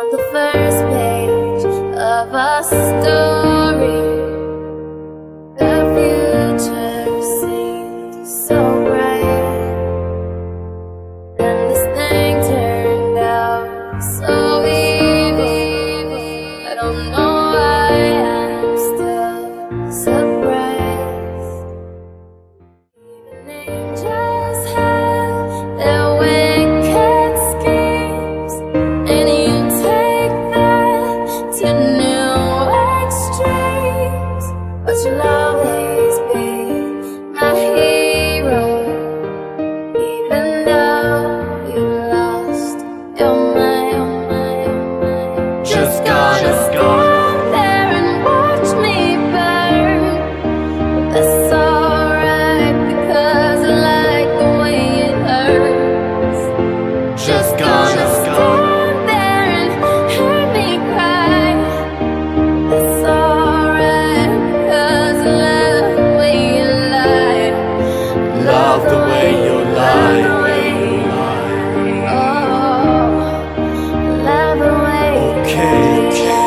On the first page of a story, the future seemed so bright, and this thing turned out so evil. I don't know why I'm still surprised. Even angels have their wicked schemes, and you take that to new extremes. But you'll always be my hero, even though you lost your mind. Just gonna stand there and watch me burn. That's alright, because I like the way it hurts. Just gonna stand there and hear me cry. That's alright, because I love the way you lie. Love the way you lie. Oh, love the way Okay.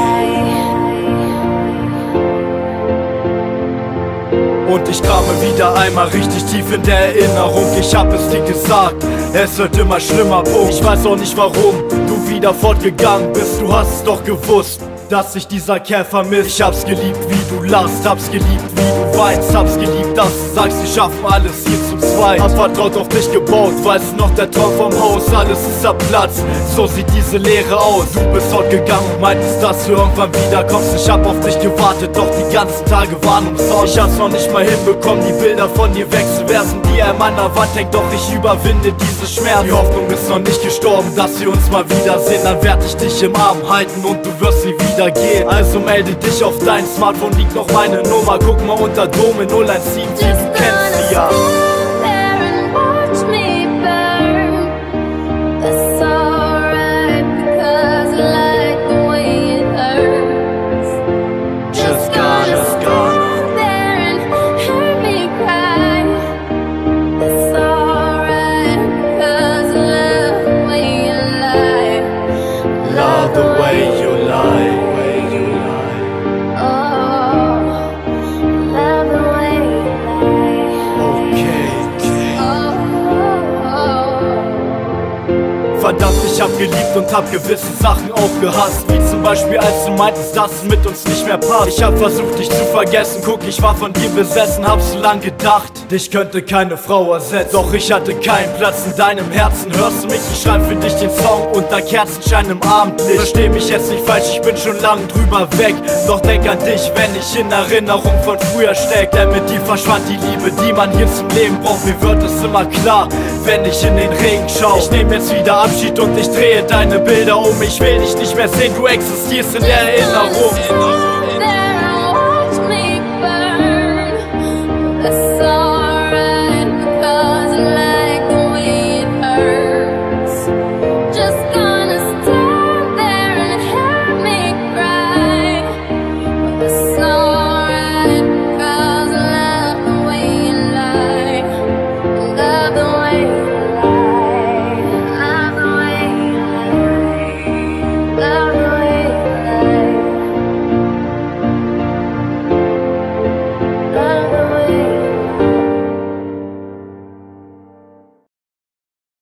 Und ich krame wieder einmal richtig tief in der Erinnerung. Ich hab es dir gesagt, es wird immer schlimmer, Punkt. Ich weiß auch nicht warum du wieder fortgegangen bist. Du hast es doch gewusst, dass sich dieser Kerl vermisst. Ich hab's geliebt, wie du lachst, hab's geliebt, wie du weinst, hab's geliebt, dass du sagst, wir schaffen alles hier zu zweit. Hab vertraut auf dich gebaut, weißt du noch, der Traum vom Haus, alles ist zerplatzt. So sieht diese Leere aus. Du bist fortgegangen und meintest, dass du irgendwann wiederkommst. Ich hab auf dich gewartet, doch die ganzen Tage waren umsonst. Ich hab's noch nicht mal hinbekommen, die Bilder von dir wegzuwerfen, die an meiner Wand hängt, doch ich überwinde diese Schmerzen. Die Hoffnung ist noch nicht gestorben, dass wir uns mal wiedersehen. Dann werd ich dich im Arm halten und du wirst nie wieder gehen. Also melde dich auf dein Smartphone, liegt noch meine Nummer. Guck mal unter Dome 017, du kennst sie ja. Love the way you lie. Verdammt, ich hab geliebt und hab gewisse Sachen auch gehasst. Wie zum Beispiel, als du meintest, dass es mit uns nicht mehr passt. Ich hab versucht, dich zu vergessen, guck, ich war von dir besessen. Hab so lang gedacht, dich könnte keine Frau ersetzen. Doch ich hatte keinen Platz in deinem Herzen. Hörst du mich? Ich schreib für dich den Song unter Kerzenschein im Abendlicht. Versteh mich jetzt nicht falsch, ich bin schon lang drüber weg. Doch denk an dich, wenn ich in Erinnerung von früher steck. Denn mit dir verschwand die Liebe, die man hier zum Leben braucht. Mir wird es immer klar, wenn ich in den Regen schau. Ich nehm jetzt wieder Abschied und ich drehe deine Bilder um. Ich will dich nicht mehr sehen, du existierst in der Erinnerung.